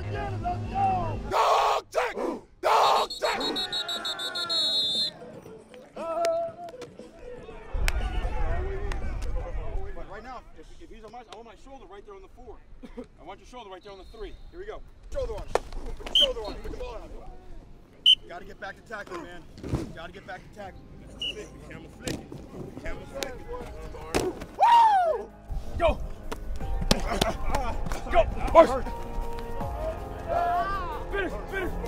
Dog tag! Dog tag! Right now, if he's on my, I want my shoulder right there on the 4. I want your shoulder right there on the 3. Here we go. Shoulder on. Put your shoulder on. Put the ball on. Gotta get back to tackling, man. Gotta get back to tackling. Camel flicking. Camel flicking. Woo! Go! Go! March! Finish! Finish!